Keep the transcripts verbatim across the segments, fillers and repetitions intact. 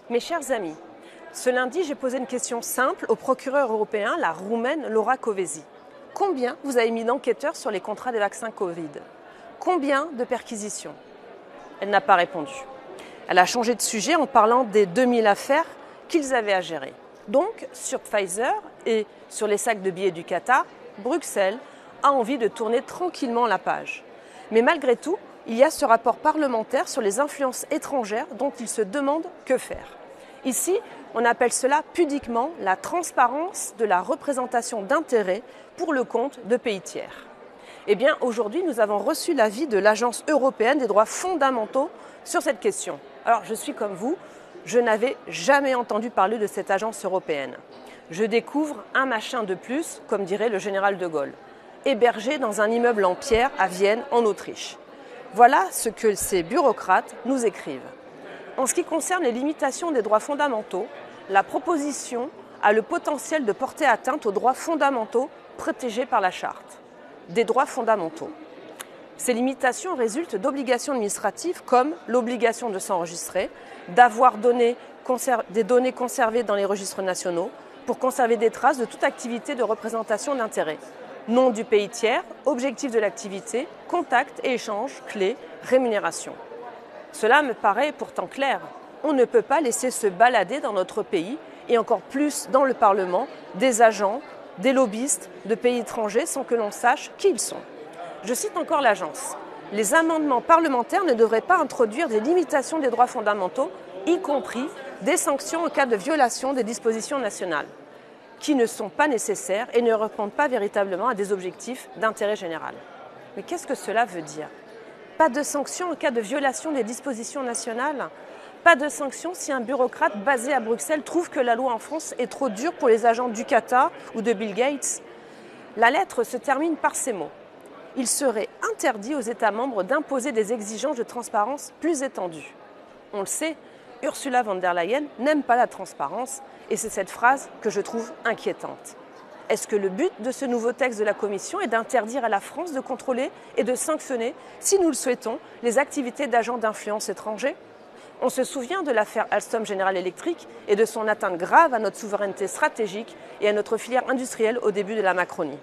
Mes chers amis, ce lundi, j'ai posé une question simple au procureur européen, la roumaine Laura Kövesi. Combien vous avez mis d'enquêteurs sur les contrats des vaccins Covid? Combien de perquisitions? Elle n'a pas répondu. Elle a changé de sujet en parlant des deux mille affaires qu'ils avaient à gérer. Donc, sur Pfizer et sur les sacs de billets du Qatar, Bruxelles a envie de tourner tranquillement la page. Mais malgré tout, il y a ce rapport parlementaire sur les influences étrangères dont il se demande que faire. Ici, on appelle cela pudiquement la transparence de la représentation d'intérêts pour le compte de pays tiers. Eh bien, aujourd'hui, nous avons reçu l'avis de l'Agence européenne des droits fondamentaux sur cette question. Alors, je suis comme vous, je n'avais jamais entendu parler de cette agence européenne. Je découvre un machin de plus, comme dirait le général de Gaulle, hébergé dans un immeuble en pierre à Vienne, en Autriche. Voilà ce que ces bureaucrates nous écrivent. En ce qui concerne les limitations des droits fondamentaux, la proposition a le potentiel de porter atteinte aux droits fondamentaux protégés par la Charte des droits fondamentaux. Ces limitations résultent d'obligations administratives comme l'obligation de s'enregistrer, d'avoir donné, des données conservées dans les registres nationaux pour conserver des traces de toute activité de représentation d'intérêt. Nom du pays tiers, objectif de l'activité, contact et échange, clé, rémunération. Cela me paraît pourtant clair. On ne peut pas laisser se balader dans notre pays, et encore plus dans le Parlement, des agents, des lobbyistes de pays étrangers sans que l'on sache qui ils sont. Je cite encore l'agence. Les amendements parlementaires ne devraient pas introduire des limitations des droits fondamentaux, y compris des sanctions en cas de violation des dispositions nationales, qui ne sont pas nécessaires et ne répondent pas véritablement à des objectifs d'intérêt général. Mais qu'est-ce que cela veut dire? Pas de sanctions en cas de violation des dispositions nationales? Pas de sanctions si un bureaucrate basé à Bruxelles trouve que la loi en France est trop dure pour les agents du Qatar ou de Bill Gates? La lettre se termine par ces mots. Il serait interdit aux États membres d'imposer des exigences de transparence plus étendues. On le sait, Ursula von der Leyen n'aime pas la transparence et c'est cette phrase que je trouve inquiétante. Est-ce que le but de ce nouveau texte de la Commission est d'interdire à la France de contrôler et de sanctionner, si nous le souhaitons, les activités d'agents d'influence étrangers? On se souvient de l'affaire Alstom General Electric et de son atteinte grave à notre souveraineté stratégique et à notre filière industrielle au début de la Macronie.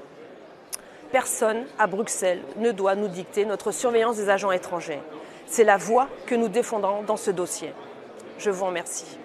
Personne à Bruxelles ne doit nous dicter notre surveillance des agents étrangers. C'est la voie que nous défendrons dans ce dossier. Je vous remercie.